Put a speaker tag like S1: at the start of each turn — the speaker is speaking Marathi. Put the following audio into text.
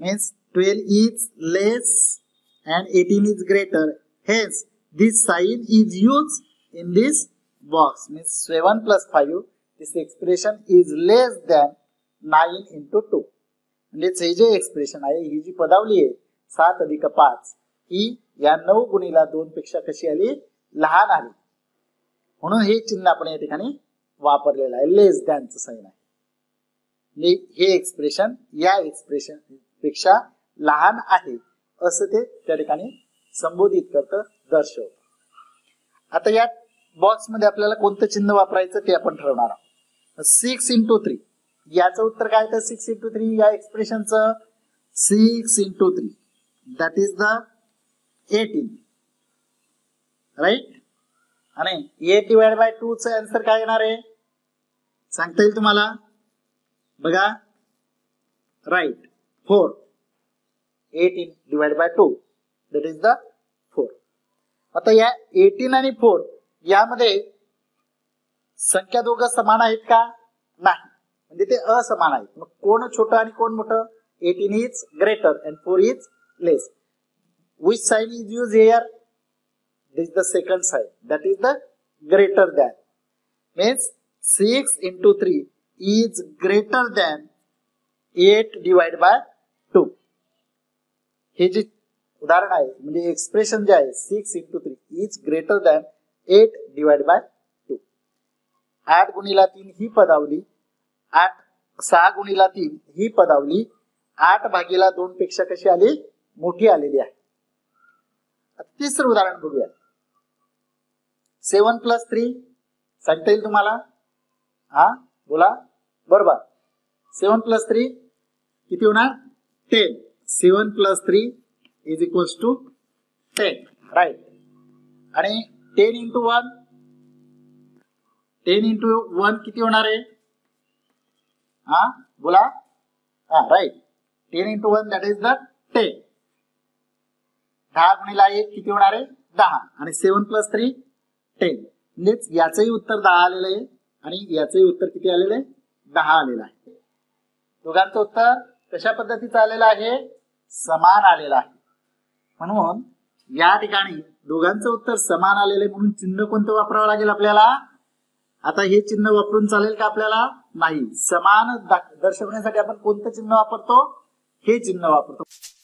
S1: means 12 is less and 18 is greater. Hence, this sign is used in this box. Means 7 plus 5. This expression is less than 9 into 2. म्हणजेच हे जे एक्सप्रेशन आहे, ही जी पदावली आहे 7 अधिक 5 ही या 9 गुणिला 2 पेक्षा कशी आली, लहान आली. म्हणून हे चिन्ह आपण या ठिकाणी वापरलेलं आहे, लेस दॅनचं साइन आहे. हे एक्सप्रेशन या एक्सप्रेशन पेक्षा लहान आहे असं ते त्या ठिकाणी संबोधित करतं, दर्शवतं. आता या बॉक्स मध्ये आपल्याला कोणतं चिन्ह वापरायचं ते आपण ठरवणार आहोत. 6 into 3 याचं उत्तर काय तर 6 into 3 या एक्सप्रेशनचं 6 into 3 that is the 18 right. आणि 8 divided by 2 चं आन्सर काय येणार आहे सांगता येईल तुम्हाला? बघा, right 4. 18 divided by 2 that is the 4. आता या 18 आणि 4 यामध्ये संख्या दोघं समान आहेत का? नाही, म्हणजे ते असमान आहेत. मग कोण छोटं आणि कोण मोठं? 18 is greater and 4 is less. Which sign is used here? This is the second sign, that is the greater than. Means 6 into 3 is greater than 8 divided by 2. हे जे उदाहरण आहे म्हणजे एक्सप्रेशन जे आहे 6 into 3 is greater than 8 divided by 2. 8 गुणिला 3 ही पदावली, 6 गुणिला 3 ही पदावली 8 भागीला 2 पेक्षा कशी आली, मोठी आलेली आहे. तिसरं उदाहरण बघूया. 7 plus 3 सांगता येईल तुम्हाला? हा बोला. बरोबर, 7 plus 3 किती होणार? 10. 7 plus 3 is equals to 10, right? आणि 10 into 1, 10 into 1 किती होणार आहे? हा बोला. हा right, 10 into 1 that is the 10. 10 गुणिला 1 किती होणार आहे? 10. आणि 7 plus 3 10. म्हणजेच याचंही उत्तर 10 आलेलं आहे आणि याचंही उत्तर किती आलेलं आहे? 10 आलेलं आहे. दोघांचं उत्तर कशा पद्धतीचं आलेलं आहे? समान आलेलं आहे. म्हणून या ठिकाणी दोघांचं उत्तर समान आलेलं आहे म्हणून चिन्ह कोणतं वापरावं लागेल आपल्याला? आता हे चिन्ह वापरून चालेल का आपल्याला? नाही. समान दर्शवण्यासाठी आपण कोणतं चिन्ह वापरतो? हे चिन्ह वापरतो.